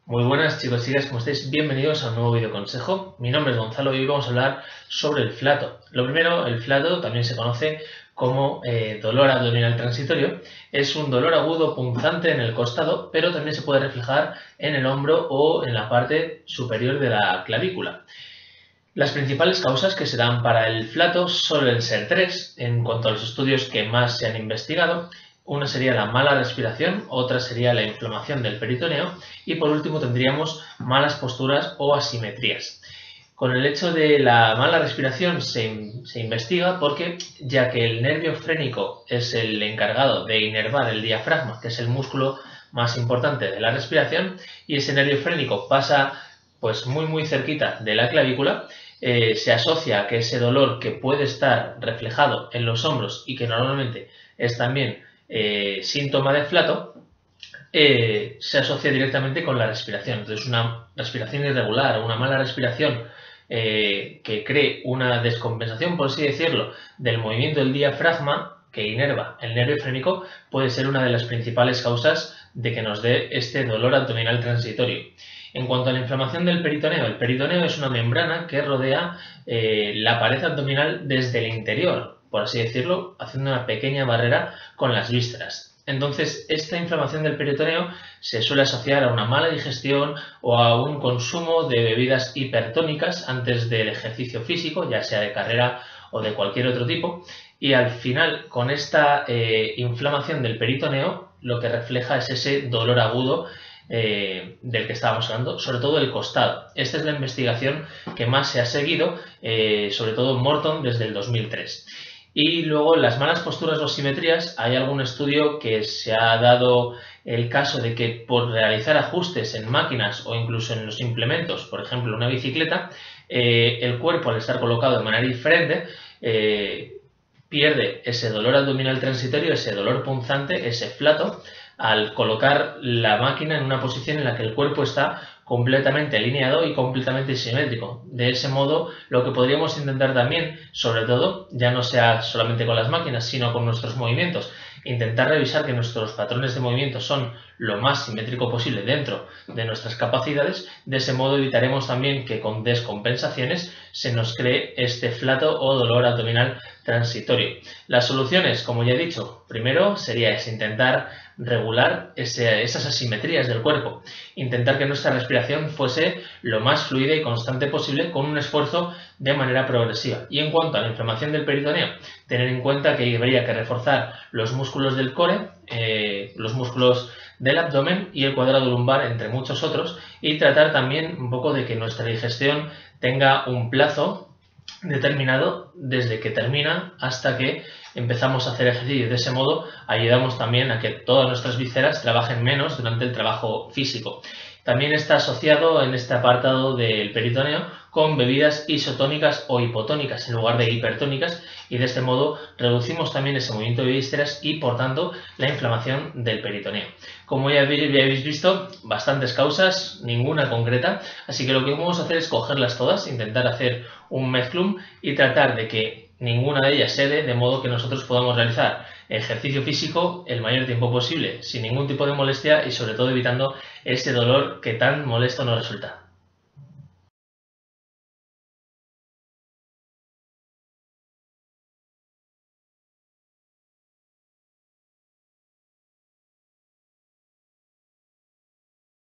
Muy buenas chicos y chicas, ¿cómo estáis? Bienvenidos a un nuevo video consejo. Mi nombre es Gonzalo y hoy vamos a hablar sobre el flato. Lo primero, el flato también se conoce como dolor abdominal transitorio. Es un dolor agudo punzante en el costado, pero también se puede reflejar en el hombro o en la parte superior de la clavícula. Las principales causas que se dan para el flato suelen ser tres en cuanto a los estudios que más se han investigado. Una sería la mala respiración, otra sería la inflamación del peritoneo y por último tendríamos malas posturas o asimetrías. Con el hecho de la mala respiración se investiga porque, ya que el nervio frénico es el encargado de inervar el diafragma, que es el músculo más importante de la respiración, y ese nervio frénico pasa pues muy cerquita de la clavícula, se asocia a que ese dolor que puede estar reflejado en los hombros y que normalmente es también síntoma de flato, se asocia directamente con la respiración. Entonces, una respiración irregular o una mala respiración que cree una descompensación, por así decirlo, del movimiento del diafragma que inerva el nervio frénico puede ser una de las principales causas de que nos dé este dolor abdominal transitorio. En cuanto a la inflamación del peritoneo, el peritoneo es una membrana que rodea la pared abdominal desde el interior, por así decirlo, haciendo una pequeña barrera con las vísceras. Entonces, esta inflamación del peritoneo se suele asociar a una mala digestión o a un consumo de bebidas hipertónicas antes del ejercicio físico, ya sea de carrera o de cualquier otro tipo, y al final, con esta inflamación del peritoneo, lo que refleja es ese dolor agudo del que estábamos hablando, sobre todo el costado. Esta es la investigación que más se ha seguido, sobre todo Morton desde el 2003. Y luego las malas posturas o simetrías, hay algún estudio que se ha dado el caso de que por realizar ajustes en máquinas o incluso en los implementos, por ejemplo una bicicleta, el cuerpo al estar colocado de manera diferente pierde ese dolor abdominal transitorio, ese dolor punzante, ese flato, al colocar la máquina en una posición en la que el cuerpo está completamente alineado y completamente simétrico. De ese modo, lo que podríamos intentar también, sobre todo, ya no sea solamente con las máquinas, sino con nuestros movimientos, intentar revisar que nuestros patrones de movimiento son lo más simétrico posible dentro de nuestras capacidades. De ese modo evitaremos también que con descompensaciones se nos cree este flato o dolor abdominal transitorio. Las soluciones, como ya he dicho, primero sería intentar regular esas asimetrías del cuerpo, intentar que nuestra respiración fuese lo más fluida y constante posible con un esfuerzo de manera progresiva. Y en cuanto a la inflamación del peritoneo, tener en cuenta que habría que reforzar los músculos del core, los músculos del abdomen y el cuadrado lumbar, entre muchos otros, y tratar también un poco de que nuestra digestión tenga un plazo determinado desde que termina hasta que empezamos a hacer ejercicio. De ese modo ayudamos también a que todas nuestras vísceras trabajen menos durante el trabajo físico. También está asociado en este apartado del peritoneo con bebidas isotónicas o hipotónicas en lugar de hipertónicas, y de este modo reducimos también ese movimiento de vísceras y por tanto la inflamación del peritoneo. Como ya habéis visto, bastantes causas, ninguna concreta, así que lo que vamos a hacer es cogerlas todas, intentar hacer un mezclum y tratar de que ninguna de ellas se dé, de modo que nosotros podamos realizar ejercicio físico el mayor tiempo posible, sin ningún tipo de molestia y sobre todo evitando ese dolor que tan molesto nos resulta.